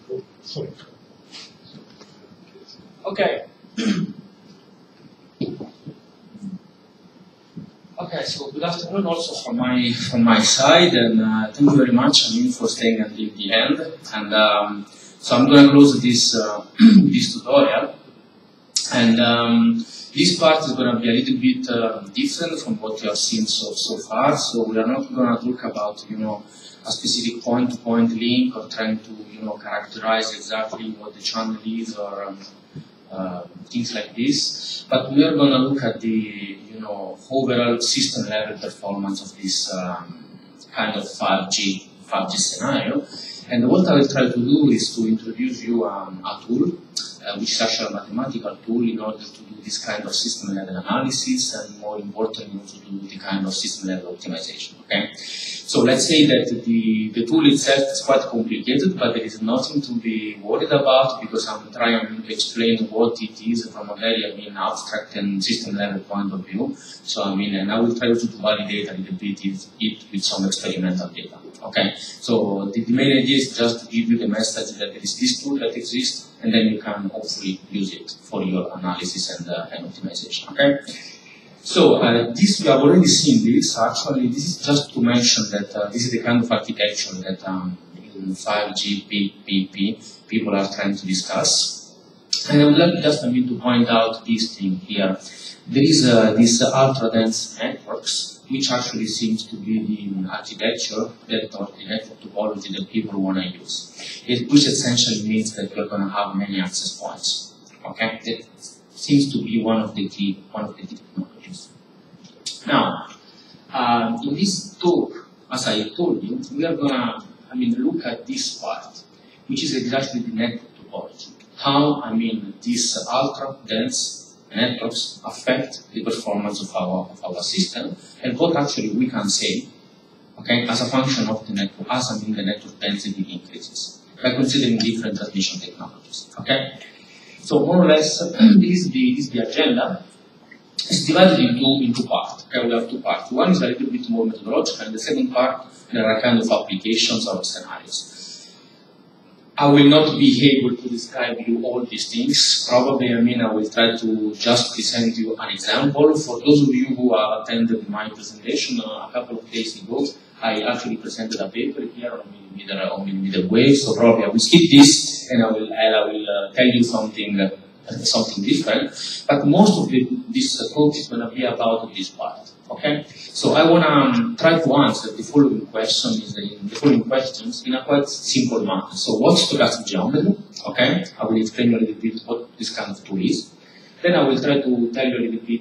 Sorry. Okay. Okay, so good afternoon also from my side, and thank you very much, for staying until the end. And so I'm going to close this this tutorial, and this part is going to be a little bit different from what you have seen so far. So we are not going to talk about a specific point-to-point link or trying to characterize exactly what the channel is or things like this, but we are going to look at the overall system level performance of this kind of 5G scenario. And what I will try to do is to introduce you a tool, which is actually a mathematical tool in order to do this kind of system level analysis, and more importantly to do the kind of system level optimization. Okay, so let's say that the tool itself is quite complicated, but there is nothing to be worried about, because I'm trying to explain what it is from a very abstract and system level point of view. So and I will try also to validate a little bit it with some experimental data. Okay, so the main idea is just to give you the message that there is this tool that exists, and then you can hopefully use it for your analysis and optimization. Okay, so this we have already seen this. Actually, this is just to mention that this is the kind of architecture that in 5G PPP people are trying to discuss. And I would like just to point out this thing here. There is this ultra-dense networks, which actually seems to be the architecture that, or the network topology that people want to use. Which essentially means that you're going to have many access points. Okay, that seems to be one of the key technologies. Now, in this talk, as I told you, we are going to look at this part, which is exactly the network topology. How these ultra-dense networks affect the performance of our system, and what actually we can say, okay, as a function of the network, as the network density increases, by considering different transmission technologies. Okay, so more or less, this is the agenda. It's divided into parts. Okay, we have two parts. One is a little bit more methodological, and the second part, there are kind of applications or scenarios. I will not be able to describe you all these things. Probably, I will try to just present you an example. For those of you who have attended my presentation a couple of days ago, I actually presented a paper here on millimeter waves. So probably I will skip this, and I will tell you something different. But most of this talk is going to be about this part. Okay, so I want to try to answer the following questions in a quite simple manner. So, what's stochastic geometry? Okay, I will explain a little bit what this kind of tool is. Then I will try to tell you a little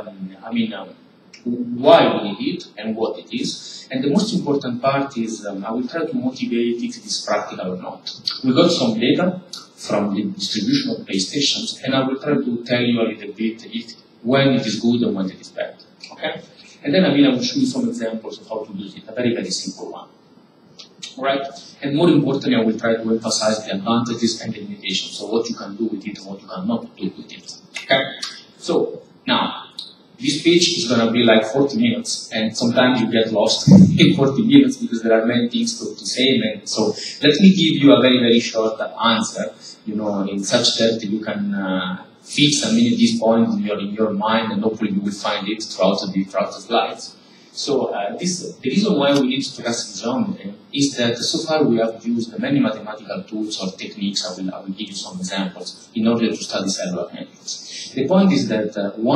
bit, why we need it and what it is. And the most important part is I will try to motivate if it is practical or not. We got some data from the distribution of base stations, and I will try to tell you a little bit when it is good and when it is bad. Okay. And then I will show you some examples of how to use it, a very, very simple one. Alright? And more importantly, I will try to emphasize the advantages and the limitations, so what you can do with it and what you cannot do with it. Okay? So, now, this speech is going to be like 40 minutes, and sometimes you get lost in 40 minutes because there are many things to say. And so, let me give you a very, very short answer, in such that you can fix this point in your mind, and hopefully you will find it throughout the slides. So the reason why we need stochastic geometry is that so far we have used many mathematical tools or techniques. I will give you some examples in order to study cellular networks. The point is that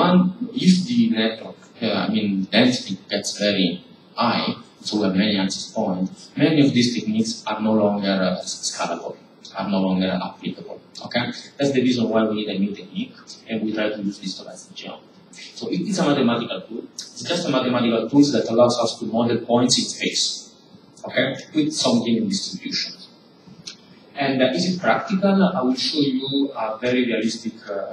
if the network, density gets very high, so we have many access points, many of these techniques are no longer scalable, are no longer applicable. Okay, that's the reason why we need a new technique, and we try to use this stochastic geometry. So it's a mathematical tool. It's just a mathematical tool that allows us to model points in space, okay, with some given distributions. And is it practical? I will show you a very realistic,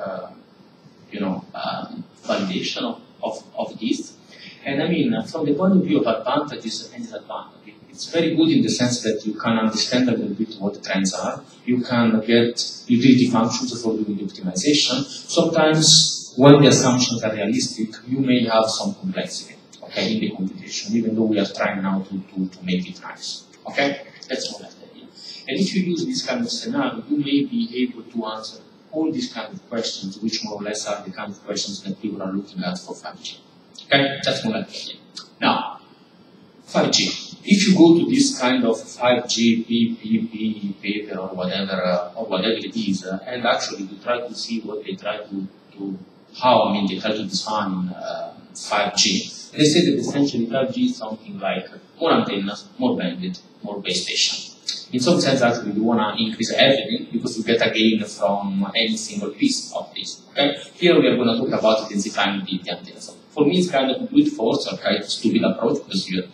validation of this. And from the point of view of advantages and disadvantages, it's very good in the sense that you can understand a little bit what the trends are. You can get utility functions for doing the optimization. Sometimes, when the assumptions are realistic, you may have some complexity, okay, in the computation, even though we are trying now to make it nice. Okay, that's more or less the idea. And if you use this kind of scenario, you may be able to answer all these kind of questions, which more or less are the kind of questions that people are looking at for 5G. Okay, that's more like it. Now, 5G. If you go to this kind of 5G PPP paper or whatever it is, and actually you try to see what they try to they try to define 5G. They say that essentially 5G is something like more antennas, more bandwidth, more base station. In some sense, actually, you want to increase everything because you get a gain from any single piece of this. Okay? Here we are going to talk about intensifying the antenna. So for me, it's kind of brute force or kind of stupid approach because you're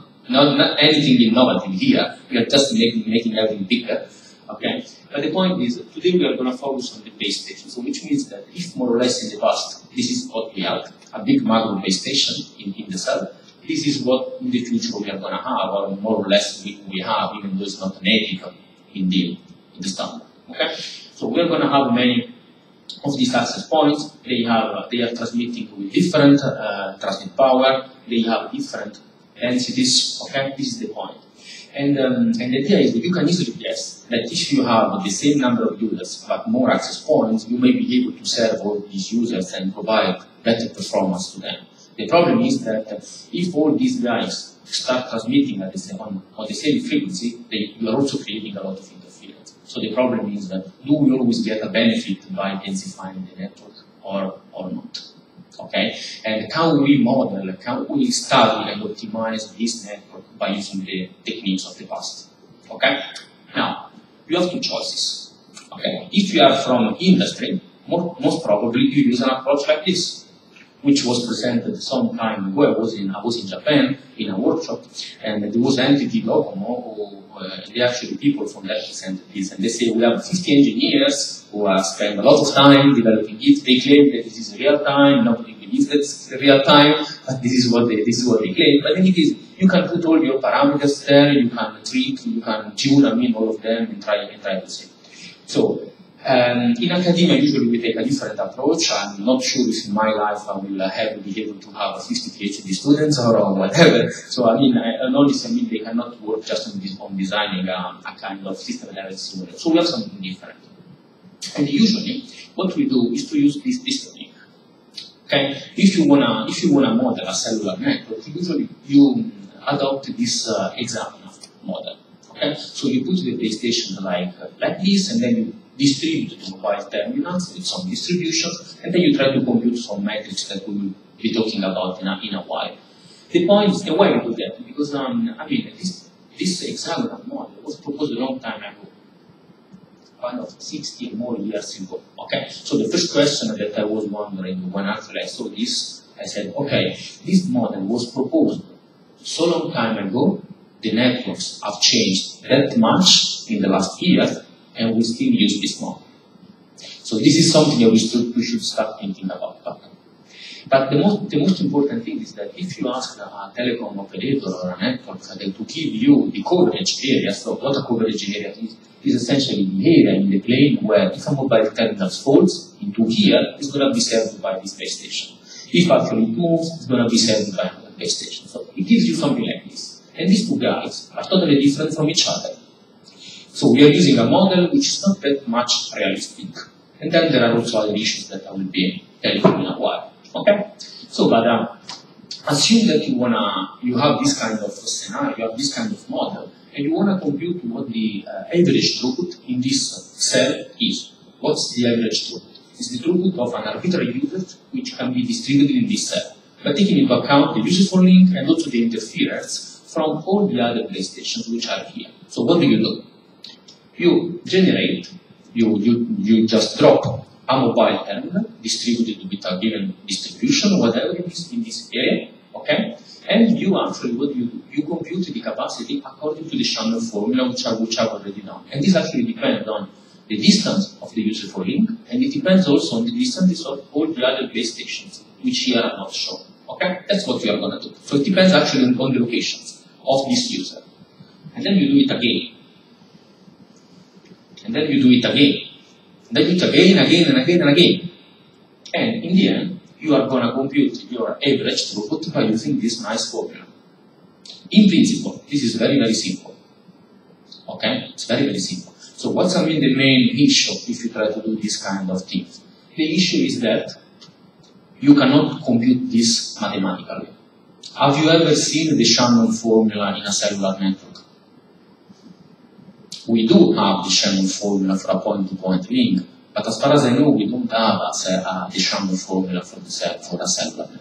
not anything innovative here. We are just making everything bigger. Okay? But the point is, today we are going to focus on the base station. So which means that if more or less in the past, this is what we had, a big macro base station in the cell, this is what in the future we are going to have, or more or less we have, even though it's not native in the standard. Okay? So we are going to have many of these access points. They are transmitting with different transmit power. They have different densities. Okay? This is the point. And the idea is that you can easily guess that if you have the same number of users but more access points, you may be able to serve all these users and provide better performance to them. The problem is that if all these guys start transmitting at the same, on the same frequency, you are also creating a lot of interference. So the problem is that do we always get a benefit by densifying the network or not? Okay? And can we model, can we study and optimize this network by using the techniques of the past? Okay? Now, you have two choices. Okay? If you are from industry, most probably you use an approach like this, which was presented some time ago. I was in Japan in a workshop, and there was entity Docomo, who they actually people from that presented this, and they say we have 50 engineers who have spent a lot of time developing it. They claim that this is real time. Nobody believes that it's real time, but this is what they claim. But in any case, you can put all your parameters there. You can tweak, you can tune. all of them and try to see. So. In academia, usually we take a different approach. I'm not sure if in my life I will be able to have 50 PhD students or whatever. So honestly, they cannot work just on designing a kind of system level simulation. So we have something different. And usually, what we do is to use this technique. Okay, if you wanna model a cellular network, usually you adopt this examiner model. Okay, so you put the base station like this, and then you distribute the mobile terminals with some distribution, and then you try to compute some metrics that we will be talking about in a while. The point is the way we do that, because this examiner model was proposed a long time ago, kind of 60 more years ago. Okay, so the first question that I was wondering when actually I saw this, I said, okay, this model was proposed so long time ago. The networks have changed that much in the last years, and we still use this model. So this is something that we should start thinking about. But the most important thing is that if you ask a telecom operator or a network to give you the coverage area, so what a coverage area is essentially the area in the plane where if a mobile terminal falls into here, it's going to be served by this base station. If actually it moves, it's going to be served by another base station. So it gives you something like this. And these two guys are totally different from each other. So we are using a model which is not that much realistic. And then there are also other issues that I will be telling you in a while. Okay? So, but assume that you have this kind of scenario, you have this kind of model, and you want to compute what the average throughput in this cell is. What's the average throughput? It's the throughput of an arbitrary user which can be distributed in this cell, but taking into account the user for link and also the interference from all the other base stations which are here. So what do? You generate, you just drop a mobile terminal distributed with a given distribution, whatever it is in this area, okay? And you actually, what you do? You compute the capacity according to the channel formula which I've already done. And this actually depends on the distance of the user for link, and it depends also on the distances of all the other base stations, which here are not shown. Okay? That's what we are going to do. So it depends actually on the locations of this user. And then you do it again. And then you do it again. And then you do it again and again and again. And in the end, you are going to compute your average throughput by using this nice formula. In principle, this is very, very simple. Okay? It's very, very simple. So what's the main issue if you try to do this kind of things? The issue is that you cannot compute this mathematically. Have you ever seen the Shannon formula in a cellular network? We do have the Shannon formula for a point-to-point link, but as far as I know, we don't have the Shannon formula for a cellular network.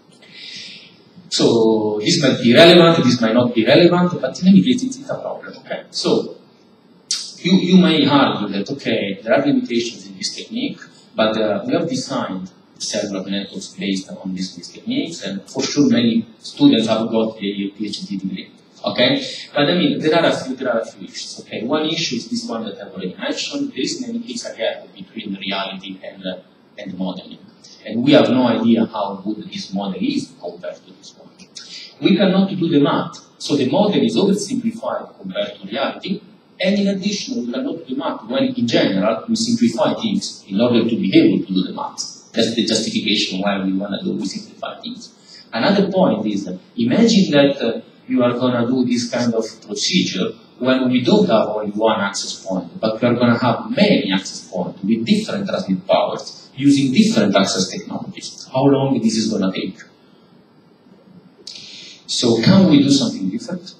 So this might be relevant, this might not be relevant, but in any case, it's a problem. Okay. So you may argue that, okay, there are limitations in this technique, but we have designed cellular networks based on these techniques, and for sure many students have got a PhD degree. Okay, but I mean there are a few issues. Okay, one issue is this one that I've already mentioned. There is in any case a gap between reality and modeling, and we have no idea how good this model is compared to this one. We cannot do the math, so the model is oversimplified compared to reality. And in addition, we cannot do the math when, in general, we simplify things in order to be able to do the math. That's the justification why we want to do, we simplify things. Another point is, imagine that you are going to do this kind of procedure when we don't have only one access point, but we are going to have many access points with different transmit powers using different access technologies. How long this is going to take? So can we do something different?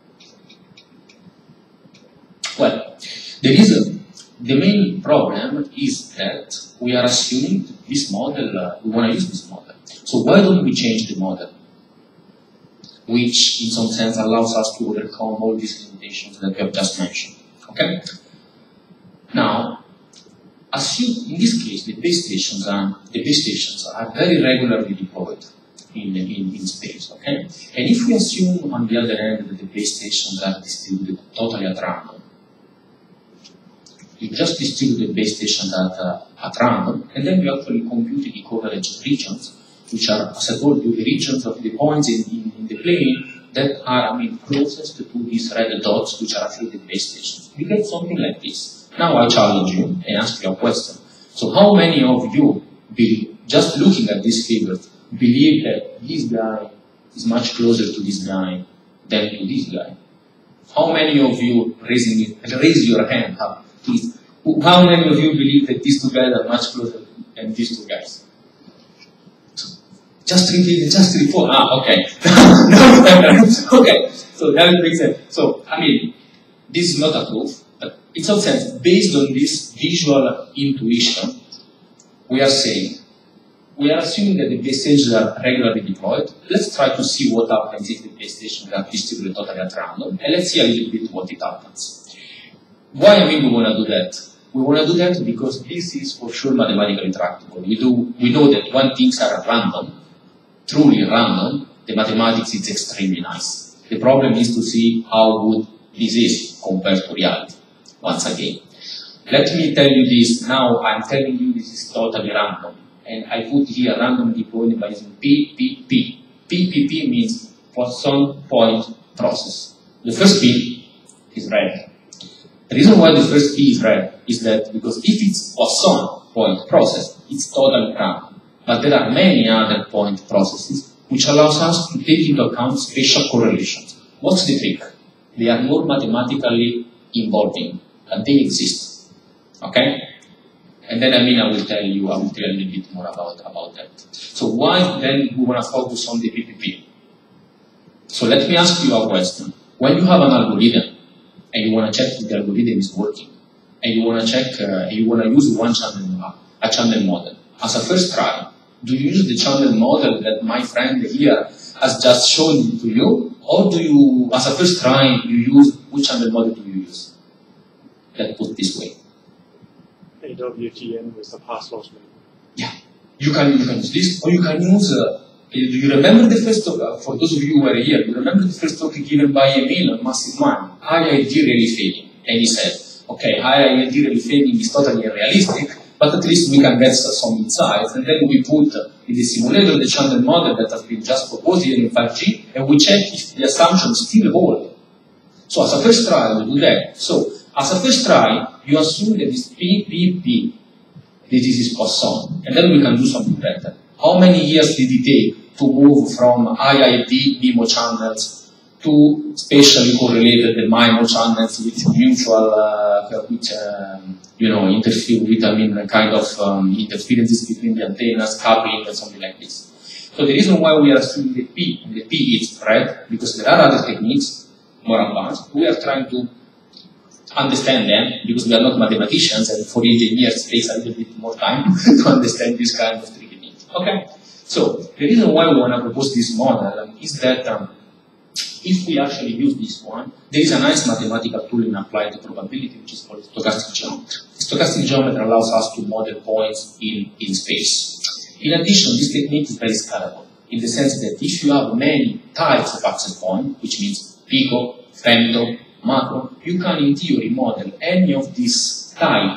Well, the main problem is that we are assuming this model, we want to use this model. So why don't we change the model? Which in some sense allows us to overcome all these limitations that we have just mentioned. Okay? Now, assume in this case the base stations are very regularly deployed in space. Okay? And if we assume on the other end that the base stations are distributed totally at random, you just distribute the base stations at random, and then you actually compute the coverage regions, which are, as I told you, the regions of the points in the plane that are, closest to these red dots, which are actually the base stations. We get something like this. Now I challenge you and ask you a question. So how many of you, just looking at this figure, believe that this guy is much closer to this guy than to this guy? How many of you, raise your hand up, please. How many of you believe that these two guys are much closer than these two guys? Just 3, 4. Ah, okay. Okay, so that makes sense. So, this is not a proof, but in some sense, based on this visual intuition, we are saying, we are assuming that the base stations are regularly deployed. Let's try to see what happens if the base stations are distributed totally at random, and let's see a little bit what it happens. Why we want to do that? We want to do that because this is for sure mathematically tractable. We know that when things are random, truly random, the mathematics is extremely nice. The problem is to see how good this is compared to reality, once again. Let me tell you this, now I'm telling you this is totally random. And I put here random deployment by using PPP. PPP means Poisson point process. The first P is red. The reason why the first P is red is that because if it's Poisson point process, it's totally random. But there are many other point processes which allows us to take into account spatial correlations. What's the trick? They are more mathematically involving, but they exist. Okay? And then I will tell you a little bit more about that. So why then we want to focus on the PPP? So let me ask you a question. When you have an algorithm and you want to check if the algorithm is working, and you want to check, you want to use a channel model as a first try, do you use the channel model that my friend here has just shown to you, or do you, as a first try, you use, which channel model do you use? Let's put it this way. AWTN with the pass loss model. Yeah, you can use this, or you can use, do you remember the first talk, for those of you who are here, you remember the first talk given by Emil on massive mind, IID really failing, and he said, okay, IID really failing is totally unrealistic, but at least we can get some insights, and then we put in the simulator the channel model that has been just proposed here in 5G, and we check if the assumptions still hold. So as a first try, we do that. So as a first try, you assume that this PPP, this is Poisson, and then we can do something better. How many years did it take to move from IID MIMO channels two spatially correlated minor channels with mutual, interfere with, kind of interferences between the antennas, coupling, and something like this. So the reason why we are assuming the P, and the P is red, because there are other techniques, more advanced. We are trying to understand them, because we are not mathematicians, and for engineers it takes a little bit more time to understand this kind of tricky things. Okay? So, the reason why we want to propose this model is that if we actually use this one, there is a nice mathematical tool in applied probability, which is called stochastic geometry. Stochastic geometry allows us to model points in space. In addition, this technique is very scalable, in the sense that if you have many types of access point, which means pico, femto, macro, you can in theory model any of these type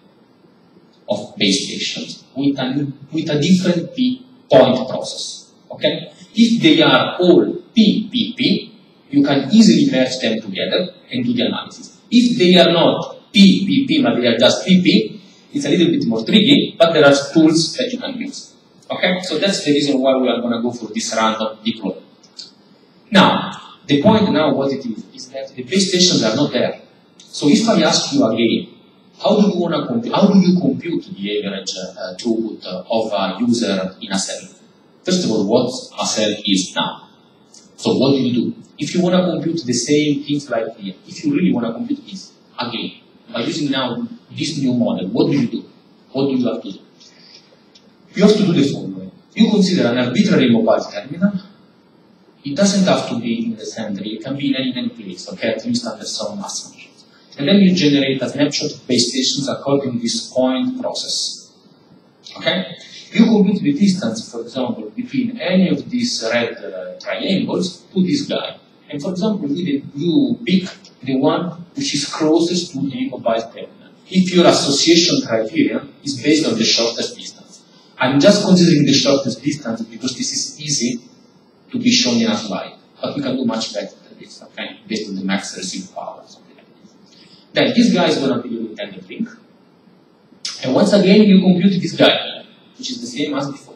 of base stations with a different P point process. Okay? If they are all P, you can easily merge them together and do the analysis. If they are not P, but they are just PP, it's a little bit more tricky, but there are tools that you can use. Okay? So that's the reason why we are going to go for this random deploy. Now, the point now what it is that the base stations are not there. So if I ask you again, how do you compute the average throughput of a user in a cell? First of all, what a cell is now. So what do you do? If you want to compute the same things like here, if you really want to compute this again, by using now this new model, what do you do? What do you have to do? You have to do the following. You consider an arbitrary mobile terminal. It doesn't have to be in the center, it can be in any place, okay, at least under some assumptions. And then you generate a snapshot of base stations according to this point process. Okay? You compute the distance, for example, between any of these red triangles to this guy. And for example, you pick the one which is closest to the mobile terminal. If your association criterion is based on the shortest distance. I'm just considering the shortest distance because this is easy to be shown in a slide, but we can do much better than this, okay, based on the max receive power or something like this. Then this guy is going to be your intended link, and once again you compute this guy, which is the same as before.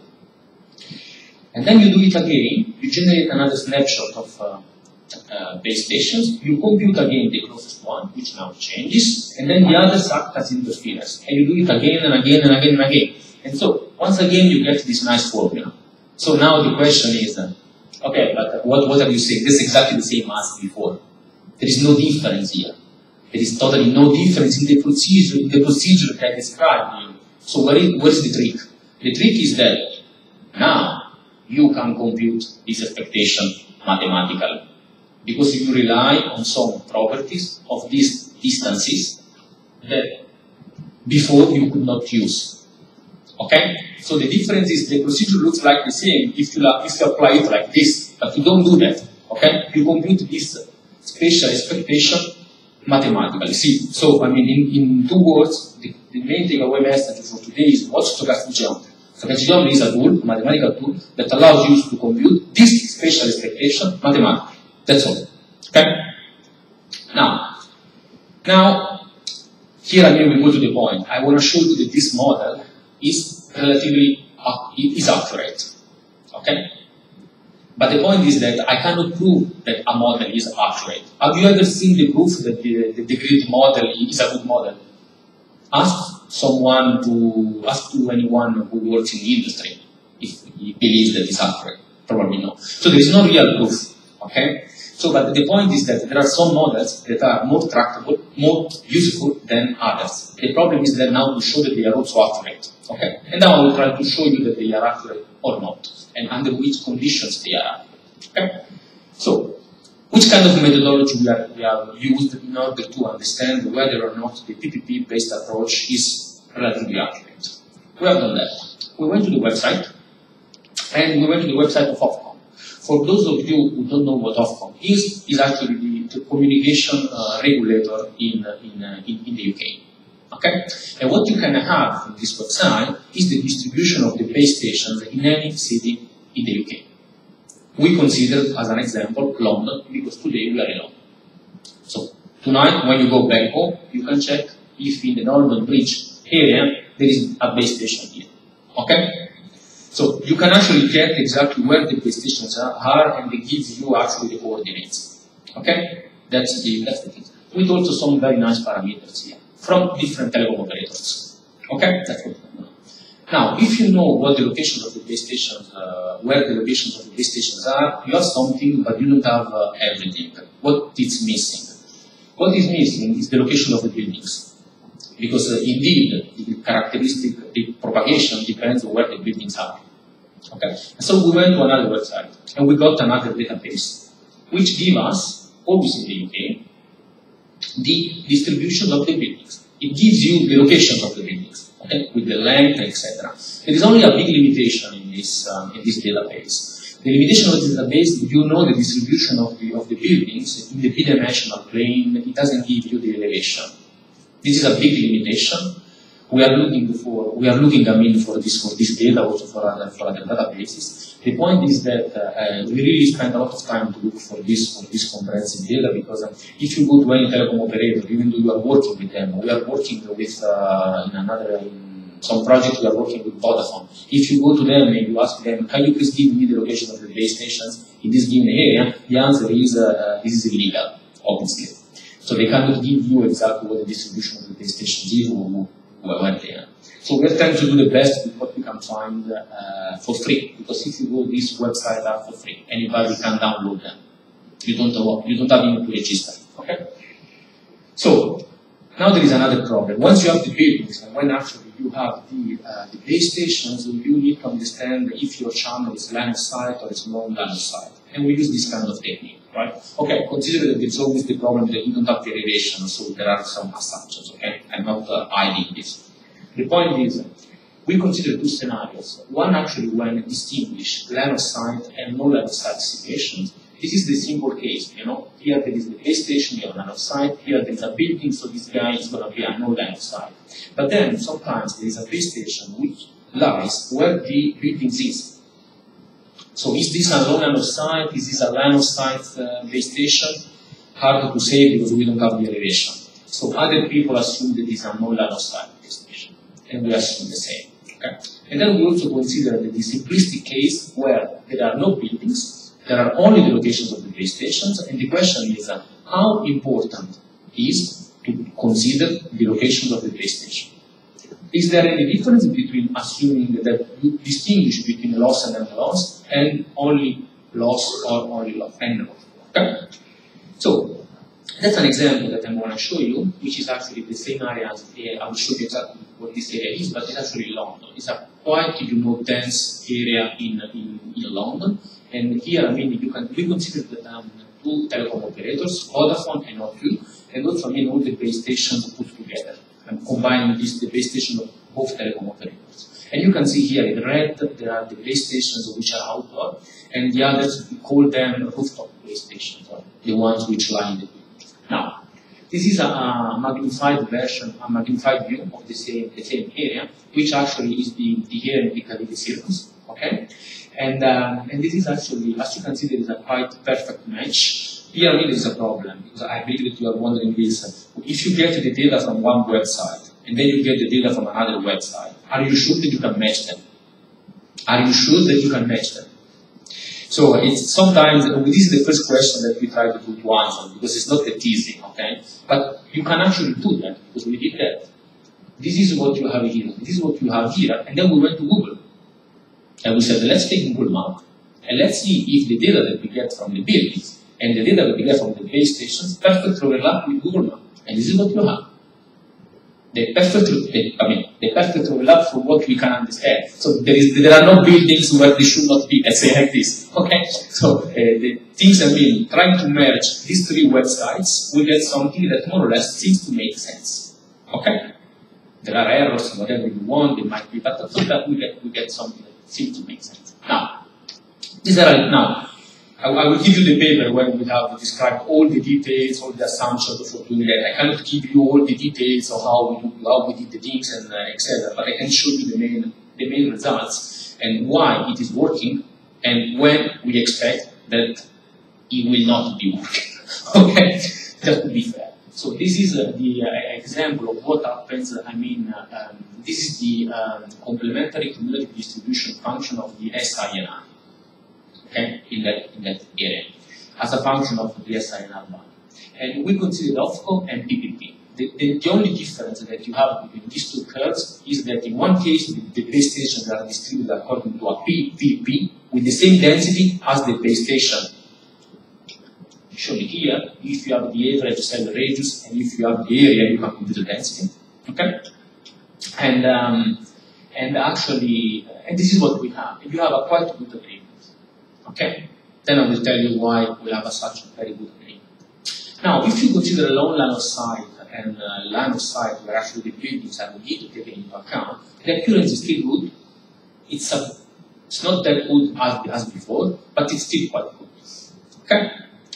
And then you do it again, you generate another snapshot of base stations, you compute again the closest one, which now changes, and then the others act as interference, and you do it again and again and again and again. And so, once again you get this nice formula. So now the question is, okay, but what are you saying? This is exactly the same as before. There is no difference here. There is totally no difference in the procedure that I described here. So where is the trick? The trick is that now you can compute this expectation mathematically. Because you rely on some properties of these distances that before you could not use. Okay? So the difference is the procedure looks like the same if you apply it like this, but you don't do that. Okay? You compute this spatial expectation mathematically. See, so I mean, in two words, the main takeaway message for today is what's stochastic geometry. Stochastic geometry is a tool, a mathematical tool, that allows you to compute this spatial expectation mathematically. That's all. Okay? Now, here again we go to the point. I want to show you that this model is relatively accurate. Okay? But the point is that I cannot prove that a model is accurate. Have you ever seen the proof that the grid model is a good model? Ask to anyone who works in the industry if he believes that it's accurate. Probably no. So there is no real proof. Okay? So, but the point is that there are some models that are more tractable, more useful than others. The problem is that now to show that they are also accurate. Okay? And now I will try to show you that they are accurate or not, and under which conditions they are accurate. Okay? So, which kind of methodology we have used in order to understand whether or not the PPP-based approach is relatively accurate? We have done that. We went to the website, and we went to the website of Ofcom. For those of you who don't know what Ofcom is actually the communication regulator in the UK. Okay? And what you can have from this website is the distribution of the base stations in any city in the UK. We consider, as an example, London, because today we are in London. So, tonight, when you go back home, you can check if in the Northern Bridge area there is a base station here. Okay? So, you can actually get exactly where the base stations are, and it gives you actually the coordinates. Okay, that's the thing. With also some very nice parameters here from different telecom operators. Okay, that's what we know. Now, if you know what the locations of the base stations, where the locations of the base stations are, you have something, but you don't have everything. What is missing? What is missing is the location of the buildings, because indeed the characteristic, the propagation depends on where the buildings are. Okay, so we went to another website and we got another database, which gives us, always in the UK, the distribution of the buildings. It gives you the locations of the buildings, okay, with the length, etc. There is only a big limitation in this database. The limitation of the database, you know the distribution of the buildings in the bidimensional plane. It doesn't give you the elevation. This is a big limitation. We are looking for this data also for other databases. The point is that we really spend a lot of time to look for this comprehensive data, because if you go to any telecom operator, even though you are working with them, we are working with in some project we are working with Vodafone. If you go to them and you ask them, can you please give me the location of the base stations in this given area, the answer is this is illegal, obviously. So they cannot give you exactly what the distribution of the base stations is or where they are. So we're trying to do the best with what we can find for free, because if you go this website are for free, anybody can download them. You don't have even to register. Okay. So now there is another problem. Once you have the buildings, and when actually you have the base stations, you need to understand if your channel is line of sight or it's non line of sight, and we use this kind of technique, right? Okay. Consider that there's always the problem that you don't have derivation, so there are some assumptions. Okay, I'm not hiding this. The point is, we consider two scenarios. One actually when distinguish line of sight and no line of sight situations. This is the simple case, you know. Here there is the base station, you have line of sight. Here there is a building, so this guy is going to be a no line of sight. But then sometimes there is a base station which lies where the buildings is. So is this a no line of sight? Is this a line of sight base station? Hard to say because we don't have the elevation. So other people assume that this is a no line of sight base station, and we assume the same. Okay? And then we also consider the simplistic case where there are no buildings. There are only the locations of the base stations, and the question is how important is to consider the locations of the base station. Is there any difference between assuming that you distinguish between loss and loss, and only loss or only loss and loss? Okay? So that's an example that I'm going to show you, which is actually the same area as I will show you exactly what this area is, but it's actually London. It's a quite dense area in London. And here, I mean, we consider that two telecom operators, Vodafone and O2, and also, I mean, all the base stations put together and combining the base station of both telecom operators. And you can see here in red, there are the base stations which are outdoor, and the others, we call them rooftop base stations, or the ones which lie in the building. Now, this is a magnified version, a magnified view of the same area, which actually is the area in the circus, okay? And this is actually, as you can see, there is a quite perfect match. Here really is a problem, because I believe that you are wondering this. If you get the data from one website, and then you get the data from another website, are you sure that you can match them? Are you sure that you can match them? So it's sometimes, this is the first question that we try to answer, because it's not that easy, okay? But you can actually do that, because we did that. This is what you have here, this is what you have here, and then we went to Google. And we said, let's take Google Map, and let's see if the data that we get from the buildings and the data that we get from the base stations perfectly overlap with Google Map. And this is what you have. They perfectly overlap for what we can understand. So there are no buildings where they should not be, let's say like this. Okay? So the things I mean, trying to merge these three websites, we get something that more or less seems to make sense. Okay? There are errors, whatever you want, they might be, but so that we get something that seems to make sense. Now, I will give you the paper where we have described all the details, all the assumptions for doing that. I cannot give you all the details of how we did the things and etc. But I can show you the main results and why it is working and when we expect that it will not be working. Okay, just to be fair. So this is the example of what happens. I mean, this is the complementary cumulative distribution function of the SINI. Okay, in that area. as a function of the SINR value. And we consider OFCO and PPP. The only difference that you have between these two curves is that in one case, the base stations are distributed according to a PPP with the same density as the base station. Shown here, if you have the average cell radius and if you have the area, you can compute the density. Okay? And actually, and this is what we have. You have a quite good agreement. Okay? Then I will tell you why we have such a very good agreement. Now, if you consider a long line of sight and line of sight where actually the buildings are needed to take into account, the accuracy is still good. It's not that good as before, but it's still quite good. Okay?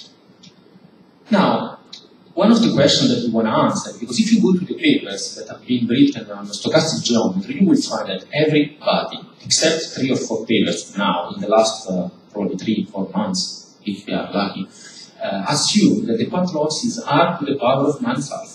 Now, one of the questions that we want to answer, because if you go to the papers that have been written on stochastic geometry, you will find that everybody, except 3 or 4 papers now, in the last probably 3-4 months, if we are lucky, assume that the path loss is r to the power of minus alpha.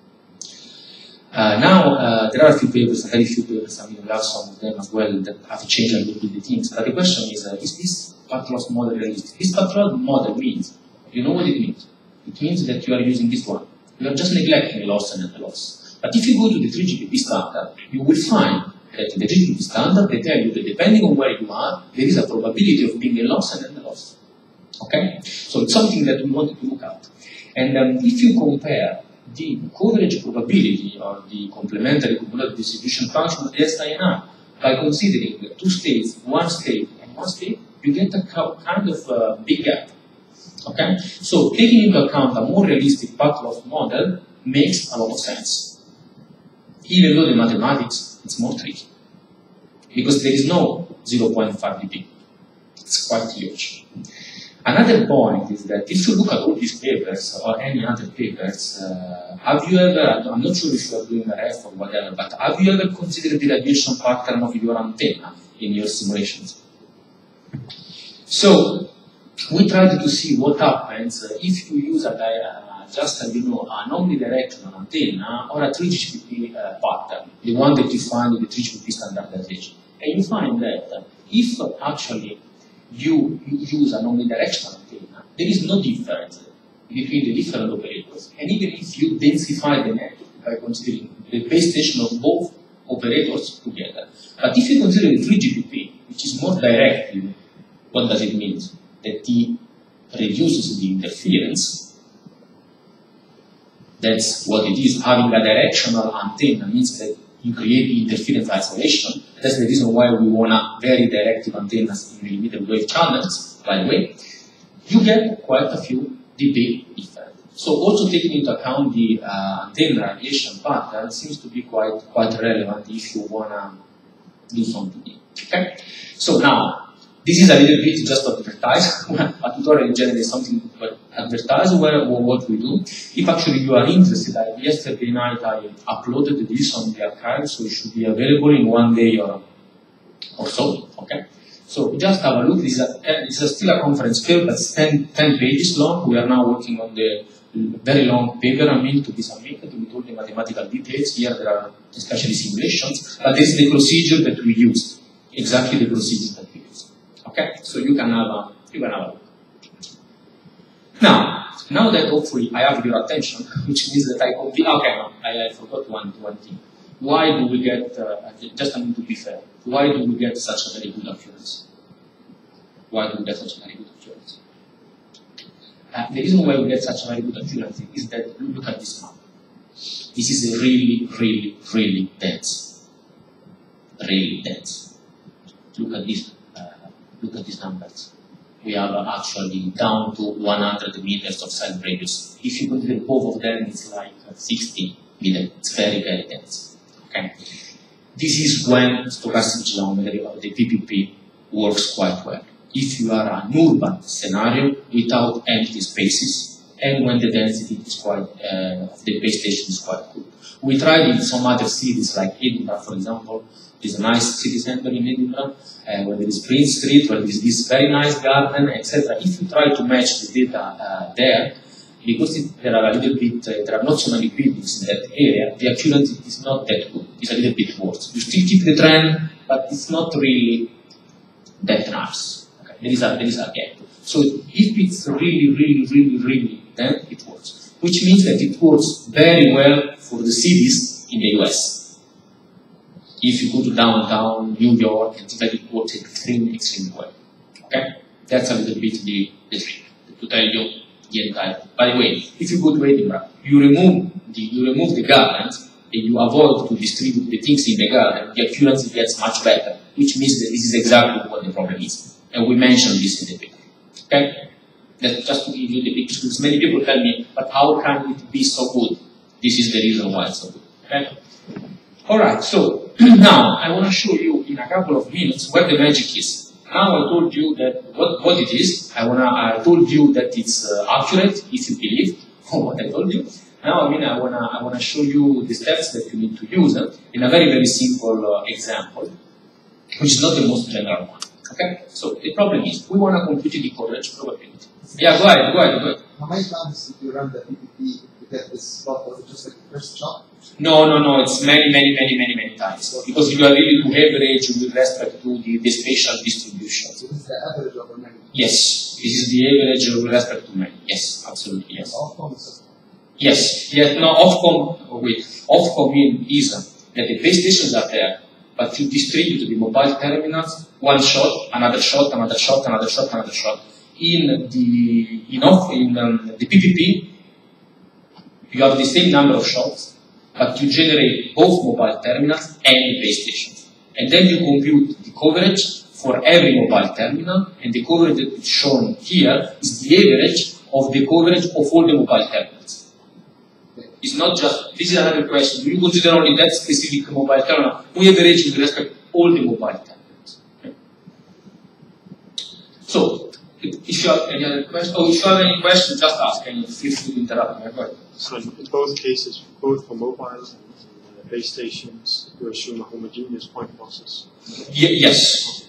Now, there are a few papers, very few papers, I mean, we have some of them as well that have changed a little bit the things, but the question is this path loss model realistic? This path loss model means, you know what it means? It means that you are using this one. You are just neglecting the loss and the loss. But if you go to the 3GPP standard, you will find that in the 3GPP standard, they tell you that depending on where you are, there is a probability of being a loss and a loss. Okay? So it's something that we wanted to look at. And if you compare the coverage probability or the complementary cumulative distribution function of the SINR by considering 2 states, 1 state, and 1 state, you get a kind of big gap. Okay? So taking into account a more realistic path loss model makes a lot of sense. Even though the mathematics it's more tricky. Because there is no 0.5 dB. It's quite huge. Another point is that if you look at all these papers or any other papers, have you ever, I'm not sure if you are doing a ref or whatever, but have you ever considered the radiation pattern of your antenna in your simulations? So, we tried to see what happens if you use just an omnidirectional antenna or a 3GPP pattern, the one that you find in the 3GPP standardization. And you find that if actually you use an omnidirectional antenna, there is no difference between the different operators. And even if you densify the network by considering the base station of both operators together. But if you consider the 3GPP, which is more directive, what does it mean? That it reduces the interference. That's what it is. Having a directional antenna means that you create the interference isolation. That's the reason why we want a very directive antennas in millimeter wave channels, by the way. You get quite a few dB difference. So also taking into account the antenna radiation pattern seems to be quite relevant if you want to do something. Okay? So now, this is a little bit just to advertise. A tutorial in general is something to advertise what we do. If actually you are interested, yesterday night I uploaded this on the archive, so it should be available in 1 day or so. Okay? So just have a look. This is still a conference paper, but it's 10 pages long. We are now working on the very long paper, to be submitted with all the mathematical details. Here there are especially simulations, but this is the procedure that we used. Exactly the procedure that we used. Okay, so you can have a look. Now that hopefully I have your attention, which means that I complete. Okay, no, I forgot one thing. Why do we get? Just to be fair, why do we get such a very good accuracy? Why do we get such a very good accuracy? The reason why we get such a very good accuracy is that look at this map. This is really, really, really dense. Really dense. Look at this. Look at these numbers. We have actually down to 100 meters of cell radius. If you consider both of them, it's like 60 meters. It's very, very dense. Okay. This is when stochastic geometry or the PPP works quite well. If you are an urban scenario without empty spaces, and when the density is quite of the base station is quite good. We tried in some other cities like Edinburgh, for example. There's a nice city center in Edinburgh, where there is Prince Street, where there is this very nice garden, etc. If you try to match the data there, because there are a little bit, there are not so many buildings in that area, the accuracy is not that good. It's a little bit worse. You still keep the trend, but it's not really that nice. Okay. There is a gap. So if it's really, then it works. Which means that it works very well for the cities in the US. If you go to downtown New York and things like that, it works extremely well. Okay? That's a little bit the trick to tell you the entire. By the way, if you go to Edinburgh, you remove the garden and you avoid to distribute the things in the garden, the accuracy gets much better, which means that this is exactly what the problem is. And we mentioned this in the paper. Okay? That's just to give you the picture, because many people tell me, but how can it be so good? This is the reason why it's so good. Okay? Alright, so now I want to show you in a couple of minutes where the magic is. Now I told you that what it is. I told you that it's accurate if you believe what I told you. Now I wanna show you the steps that you need to use in a very simple example, which is not the most general one. Okay? So the problem is we wanna compute the coverage probability. Yeah, go ahead. How many times did you run the PPP to get this plot? Was it just like the first shot? No, it's many times. Because you are really to average with respect to the spatial distribution. So this is the average over many? Yes, this is the average with respect to many. Yes, absolutely, yes. Yes, no, Ofcom is that the base stations are there, but you distribute the mobile terminals, one shot, another shot. In the PPP, you have the same number of shots, but you generate both mobile terminals and the base stations. And then you compute the coverage for every mobile terminal, and the coverage that is shown here is the average of the coverage of all the mobile terminals. It's not just, this is another question, do you consider only that specific mobile terminal? We average with respect to all the mobile terminals. Okay. So, if you have any other questions, if you have any questions, just ask, and feel free to interrupt me. Go ahead. So in both cases, both for mobile and base stations, you assume a homogeneous point process? Yes,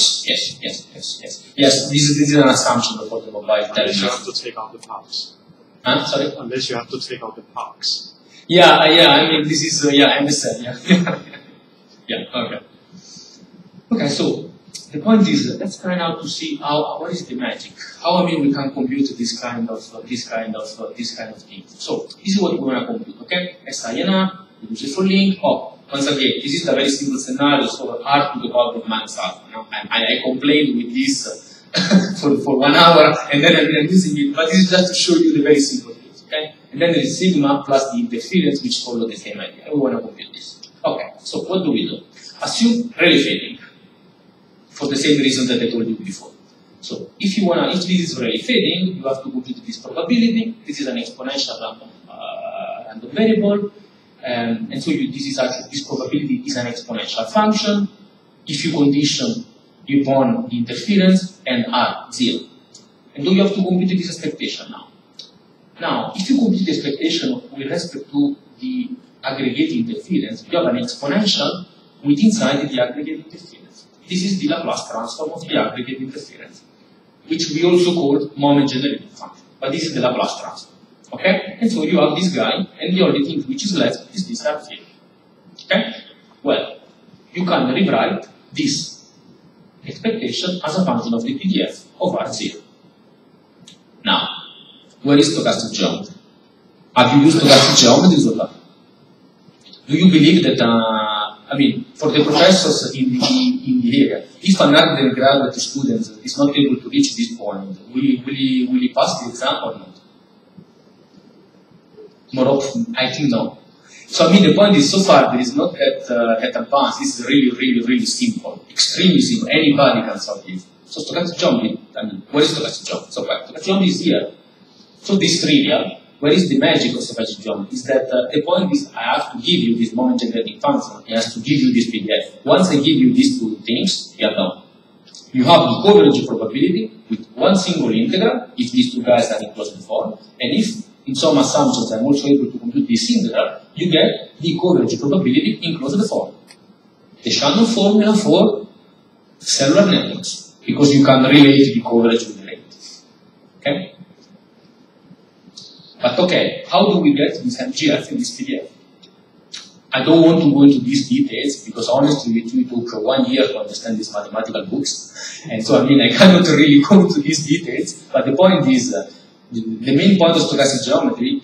this is an assumption for the mobile terminal. Unless you have to take out the parks. Sorry? Unless you have to take out the parks. Yeah, I mean, this is, I understand, okay. Okay, so, the point is, let's try now to see what is the magic. How, we can compute this kind of thing. So, this is what we want to compute, okay? SINR, we use it for link. Once again, this is a very simple scenario, so R to the power of minus alpha. I complained with this for 1 hour, and then I'm using it, but this is just to show you the very simple things, okay? And then there is sigma plus the interference, which follow the same idea. And we want to compute this. Okay, so what do we do? Assume relay fading, for the same reason that I told you before. So if this is relay fading, you have to compute this probability. This is an exponential random variable, and so this probability is an exponential function. If you condition upon the interference and R 0. And do you have to compute this expectation now? Now, if you compute the expectation with respect to the aggregate interference, you have an exponential with inside the aggregate interference. This is the Laplace transform of the aggregate interference, which we also call moment generating function. But this is the Laplace transform. Okay? And so you have this guy, and the only thing which is left is this R 0. Okay? Well, you can rewrite this expectation as a function of the PDF of R0. Now, where is stochastic geometry? Have you used stochastic geometry so far? Do you believe that, for the professors in the area, if an undergraduate student is not able to reach this point, will he pass the exam or not? More often, I think no. So the point is, so far there is not that advanced. This is really simple, extremely simple. Anybody can solve it. So stochastic geometry, where is stochastic geometry? So stochastic geometry is here. So this trivial, where is the magic of stochastic geometry? Is that the point is, I have to give you this moment generating function. I have to give you this PDF. Once I give you these two things, you are done. You have the coverage probability with one single integral, if these two guys are in closed form, and if in some assumptions I'm also able to compute this integral, you get the coverage probability in closed form. The Shannon formula for cellular networks, because you can relate the coverage with the rate. Okay? But okay, how do we get this MGF in this PDF? I don't want to go into these details because honestly it took 1 year to understand these mathematical books. And so, I mean, I cannot really go into these details, but the point is, the main point of stochastic geometry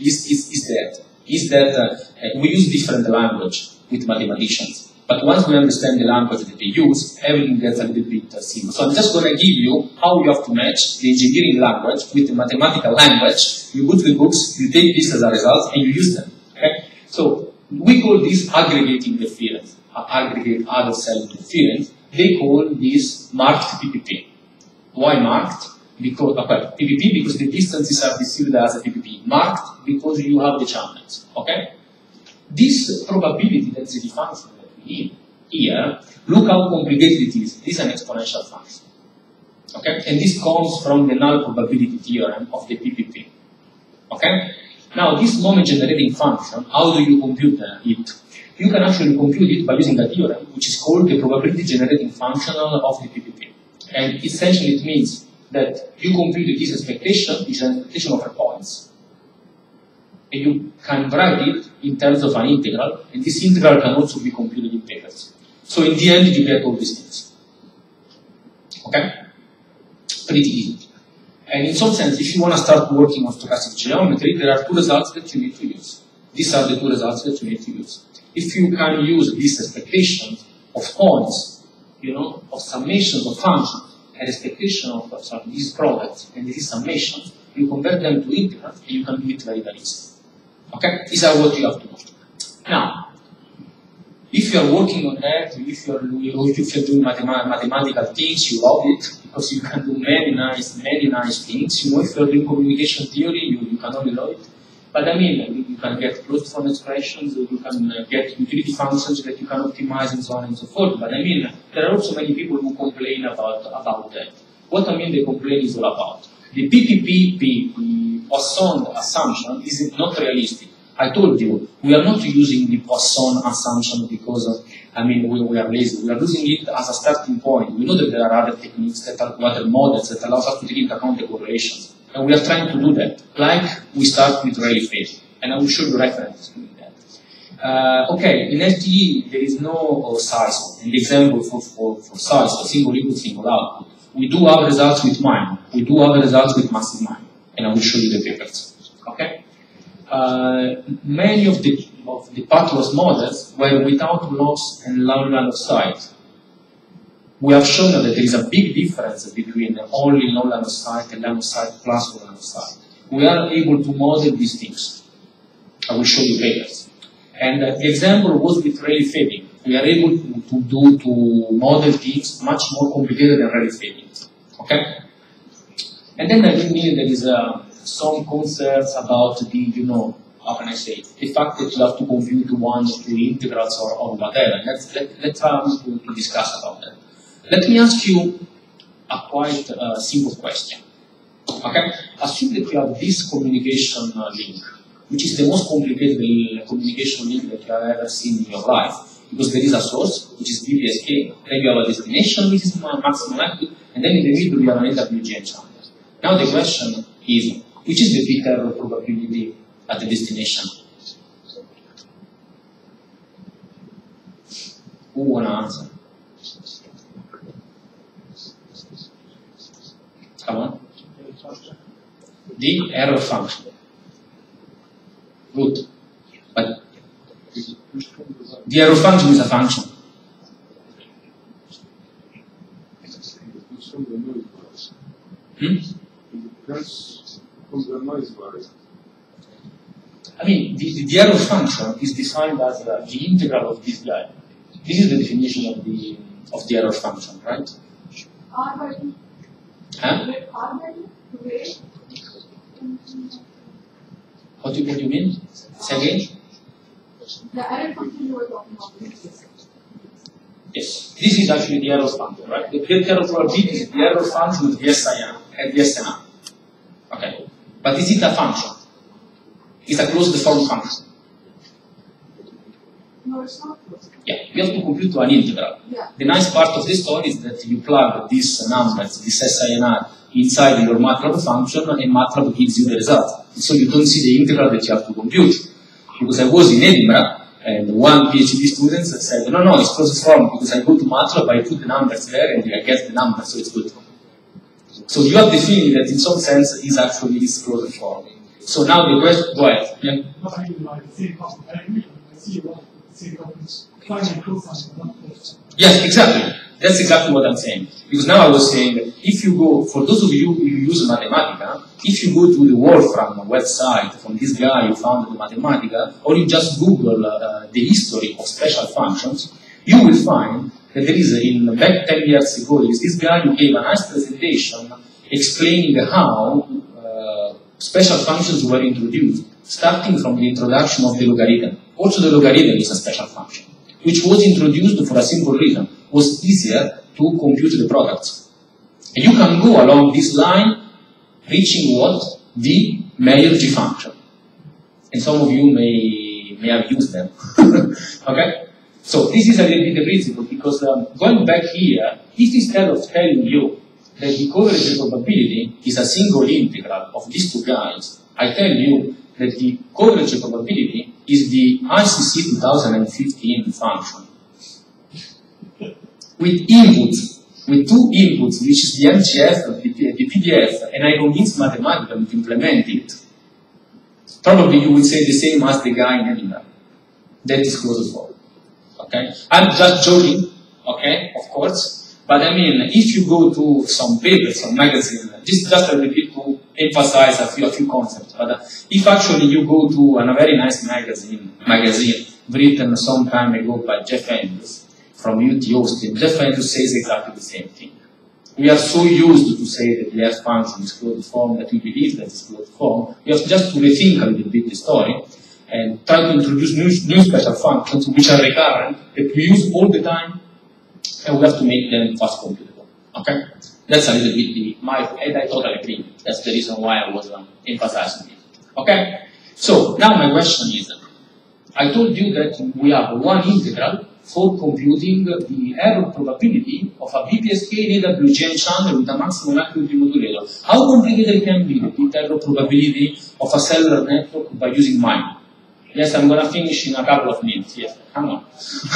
is that we use different language with mathematicians. But once we understand the language that they use, everything gets a little bit simple. So I'm just going to give you how you have to match the engineering language with the mathematical language. You go to the books, you take this as a result, and you use them. Okay? So we call this aggregate interference, aggregate other cell interference. They call this marked PPP. Why marked? Because PPP because the distances are perceived as a PPP. Marked because you have the channels. Okay? This probability density function that we need here, look how complicated it is. This is an exponential function. Okay? And this comes from the null probability theorem of the PPP. Okay? Now, this moment generating function, how do you compute it? You can actually compute it by using a theorem, which is called the probability generating function of the PPP. And essentially it means that you compute this expectation, is an expectation of a points. And you can write it in terms of an integral, and this integral can also be computed in pairs. So in the end, you get all these things. Okay? Pretty easy. And in some sense, if you want to start working on stochastic geometry, there are two results that you need to use. These are the two results that you need to use. If you can use these expectations of points, you know, of summations of functions, and expectation of these products and these summations, you convert them to integrals, and you can do it very, very easily. Okay? These are what you have to do. Now, if you are working on that, if you're doing mathematical things, you love it, because you can do many nice things. You know, if you're doing communication theory, you can only love it. But I mean, you can get closed form expressions, you can get utility functions that you can optimize, and so on and so forth. But I mean, there are also many people who complain about that. What I mean the complaint is all about. The PPP, the Poisson assumption, is not realistic. I told you, we are not using the Poisson assumption because, we are lazy. We are using it as a starting point. We know that there are other techniques, that are other models that allow us to take into account the correlations. And we are trying to do that, like we start with Rayleigh phase. And I will show you references to that. Okay, in LTE, there is no size. In the example for size, for single input, single output, we do have results with mime. We do have results with massive mime. And I will show you the papers. Okay? Many of the path loss models were without loss and low line of sight. We have shown that there is a big difference between only low line of sight and line of sight plus low line of sight. We are able to model these things. I will show you papers. And the example was with Rayleigh fading. We are able to model things much more complicated than Rayleigh fading. Okay? And then I mean there is some concerns about the, how can I say it? The fact that you have to compute one or two integrals or whatever. Let's try to discuss about that. Let me ask you a quite simple question. Okay? Assume that you have this communication link, which is the most complicated communication link that you have ever seen in your life, because there is a source, which is BPSK, then you have a destination, which is maximum likelihood, and then in the middle you have an AWGN channel. Now the question is, which is the peak error probability at the destination? Who wanna answer? Come on. The error function. Good. But the error function is a function. I mean, the error function is defined as the integral of this guy. This is the definition of the error function, right? Huh? What do you mean? Say again? The error function you were talking about. Yes, this is actually the error function, right? The error probability is the error function of the SIN and the SNR. Okay, but is it a function? It's a closed form function. No, it's not closed. Yeah, you have to compute to an integral. Yeah. The nice part of this story is that you plug these numbers, this SINR, inside your MATLAB function, and MATLAB gives you the result. So you don't see the integral that you have to compute. Because I was in Edinburgh, And one PhD student said, no, no, it's closed form because I go to MATLAB, I put the numbers there and I get the numbers, so it's good. So you have the feeling that in some sense is actually this closed form. So now the question, go ahead. Yeah? Yes, exactly. That's exactly what I'm saying. Because now I was saying, if you go, for those of you who use Mathematica, if you go to the Wolfram website from this guy who founded the Mathematica, or you just Google the history of special functions, you will find that there is, back 10 years ago, there is this guy who gave a nice presentation explaining how special functions were introduced, starting from the introduction of the logarithm. Also the logarithm is a special function, which was introduced for a simple reason. It was easier to compute the products. And you can go along this line, reaching what? The Mayer-G function. And some of you may have used them. Okay? So this is a little bit the principle, because going back here, if instead of telling you that the coverage probability is a single integral of these two guys, I tell you that the coverage probability is the ICC 2015 function. With inputs, with two inputs, which is the MGF and the PDF, and I convince Mathematica to implement it. Probably you will say the same as the guy in Edinburgh. That is closed form. Okay? I'm just joking, okay, of course. But I mean, if you go to some papers, some magazines, just a little bit to emphasize a few concepts. But if actually you go to a very nice magazine written some time ago by Jeff Andrews from UT Austin, Jeff Andrews says exactly the same thing. We are so used to say that the F function is closed form that we believe that it's closed form. We have just to rethink a little bit the story and try to introduce new special functions which are recurrent, that we use all the time, and we have to make them fast computable. Okay? That's a little bit and I totally agree. That's the reason why I was emphasizing it. Okay? So, now my question is, I told you that we have one integral for computing the error probability of a BPSK in AWGN channel with a maximum accuracy modulator. How complicated can be the bit error probability of a cellular network by using MIMO? Yes, I'm going to finish in a couple of minutes. Yes, come on.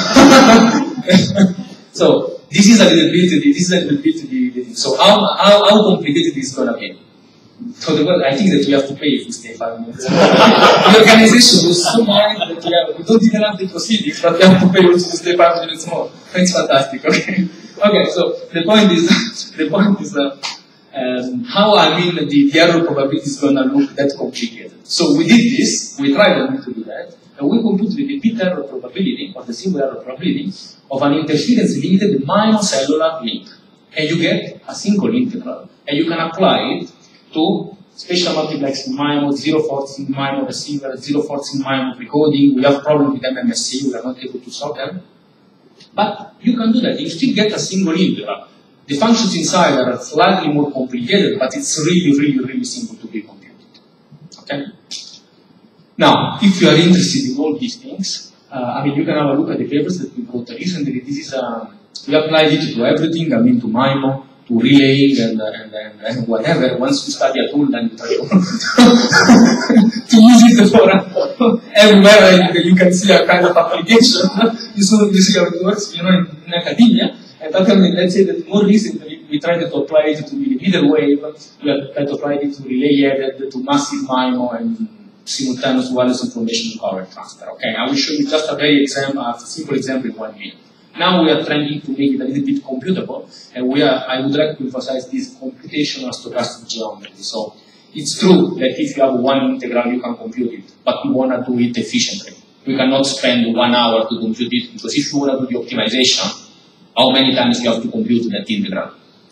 So this is a little bit, so how complicated is it going to be? So I think that we have to pay if we stay 5 minutes. The organization was so mind that we don't even have the proceedings, but we have to pay also to stay 5 minutes more. It's fantastic, okay? Okay, so the point is how the error probability is going to look that complicated. So we did this, we tried to do that, and we computed the bit error probability, or the single error probability, of an interference limited monocellular link. And you get a single integral, and you can apply it to spatial multiplexing MIMO, zero forcing MIMO receiver, zero forcing MIMO precoding. We have problems with MMSC, we are not able to solve them. But you can do that, you still get a single integral. The functions inside are slightly more complicated, but it's really simple to be computed. Okay? Now, if you are interested in all these things, you can have a look at the papers that we wrote recently. This is we applied it to everything, to MIMO, to relaying and whatever. Once you study a tool, then you try to use it for everywhere. You can see a kind of application. You see how it works, in academia. And let's say that more recently, we tried to apply it to millimeter wave. We tried to apply it to relay headed, to massive MIMO, and simultaneous wireless information current transfer. Okay, I will show you just a simple example in 1 minute. Now we are trying to make it a little bit computable, and I would like to emphasize this computational stochastic geometry. So it's true that if you have one integral, you can compute it, but we want to do it efficiently. We cannot spend 1 hour to compute it, because if you want to do the optimization, how many times you have to compute that integral?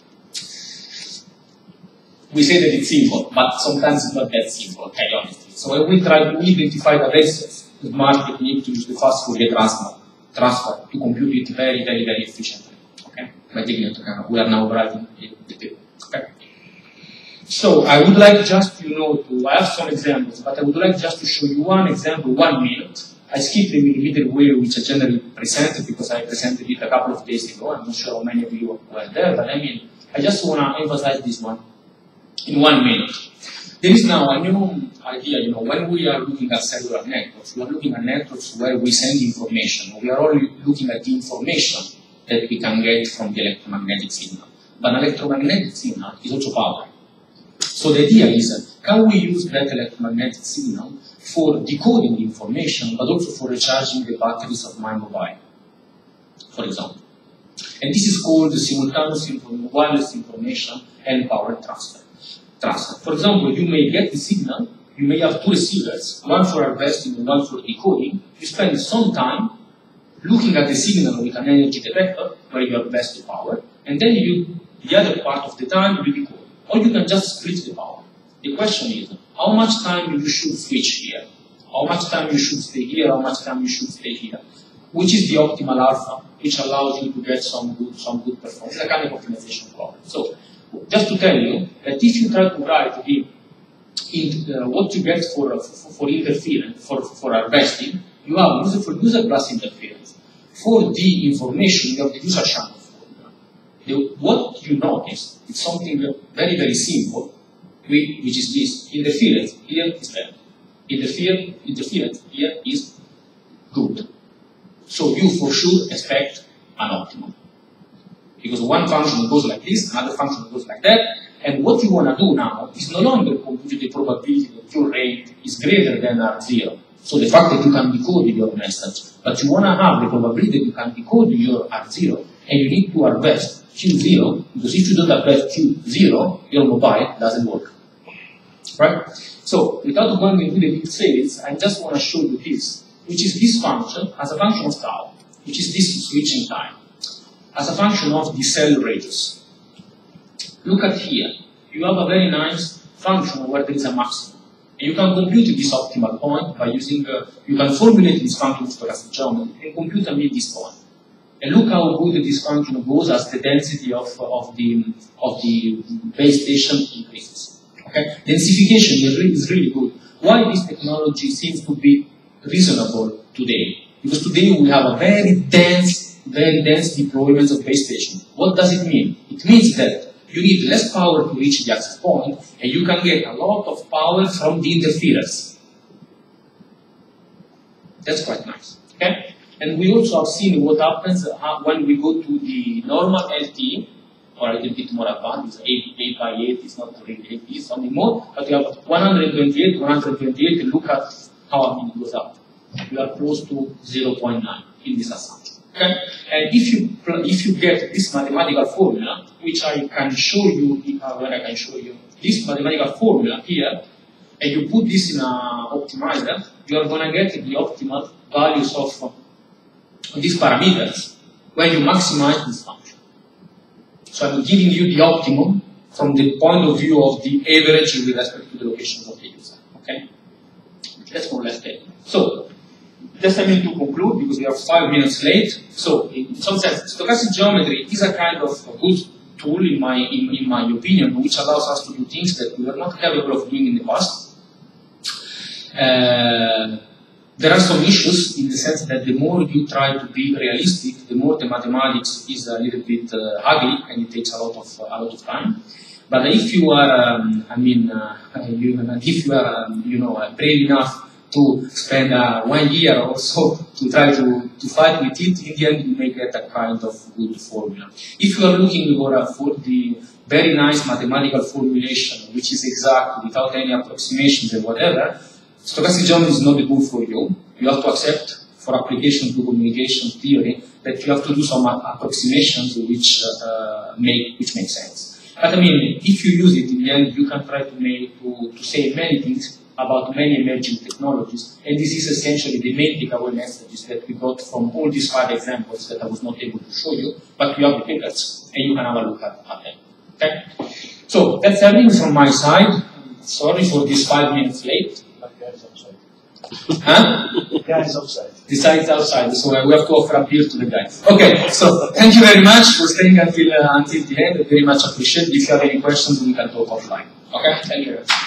We say that it's simple, but sometimes it's not that simple, okay, honestly. So when we try to identify the very smart technique to use the fast Fourier transfer to compute it very efficiently. Okay? By taking into account, we are now writing the paper. Okay. So I would like just I have some examples, but I would like just to show you one example, 1 minute. I skipped the millimeter wave, which I generally presented because I presented it a couple of days ago. I'm not sure how many of you were there, but I just want to emphasize this one in 1 minute. There is now a new idea, when we are looking at cellular networks, we are looking at networks where we send information. We are only looking at the information that we can get from the electromagnetic signal. But an electromagnetic signal is also power. So the idea is, can we use that electromagnetic signal for decoding the information, but also for recharging the batteries of my mobile, for example? And this is called the simultaneous wireless information and power transfer. For example, you may get the signal, you may have two receivers, one for harvesting and one for decoding. You spend some time looking at the signal with an energy detector where you harvest the power, and then the other part of the time you decode. Or you can just split the power. The question is, how much time you should switch here? How much time you should stay here? How much time you should stay here? Which is the optimal alpha, which allows you to get some good performance. It's a kind of optimization problem. So, just to tell you that if you try to write what you get for interference, for harvesting, you have user plus interference. For the information, you have the user channel formula. What you notice is something very, very simple, which is this. Interference here is bad. Interference here is good. So you for sure expect an optimum. Because one function goes like this, another function goes like that, and what you want to do now is no longer compute the probability that your rate is greater than R0. So the fact that you can decode your message, but you want to have the probability that you can decode your R0, and you need to harvest Q0, because if you don't harvest Q0, your mobile doesn't work. Right? So without going into the details, I just want to show you this, which is this function as a function of tau, which is this switching time, as a function of the cell radius. Look at here. You have a very nice function where there is a maximum. And you can compute this optimal point by using, you can formulate this function of stochastic geometry and compute and meet this point. And look how good this function goes as the density of the base station increases. Okay? Densification is really good. Why this technology seems to be reasonable today? Because today we have a very dense deployment of base station. What does it mean? It means that you need less power to reach the access point, and you can get a lot of power from the interference. That's quite nice. Okay? And we also have seen what happens when we go to the normal LTE, or a little bit more advanced, 8 by 8 is not really 8, it's something more, but you have 128, and look at how it goes up. You are close to 0.9 in this assumption. Okay? And if you get this mathematical formula, which I can show you when I can show you this mathematical formula here, and you put this in an optimizer, you are going to get the optimal values of these parameters when you maximize this function. So I'm giving you the optimum from the point of view of the average with respect to the locations of the user. Okay? That's more or less it. So, just I mean to conclude, because we are 5 minutes late. So, in some sense, stochastic geometry is a kind of a good tool, in my opinion, which allows us to do things that we were not capable of doing in the past. There are some issues in the sense that the more you try to be realistic, the more the mathematics is a little bit ugly, and it takes a lot of time. But if you are, if you are, brave enough to spend 1 year or so to try to fight with it, in the end you may get a kind of good formula. If you are looking for the very nice mathematical formulation, which is exact, without any approximations and whatever, stochastic geometry is not the tool for you. You have to accept, for application to communication theory, that you have to do some approximations which make sense. But I mean, if you use it, in the end, you can try to say many things about many emerging technologies, and this is essentially the main takeaway messages that we got from all these 5 examples that I was not able to show you, but you have the papers, and you can have a look at them. Okay? So, that's everything from my side. Sorry for this 5 minutes late. Huh? Guys outside. The site's outside, so we have to offer a beer to the guys. Okay, so thank you very much for staying until the end. I very much appreciate it. If you have any questions, we can talk offline. Okay, thank you.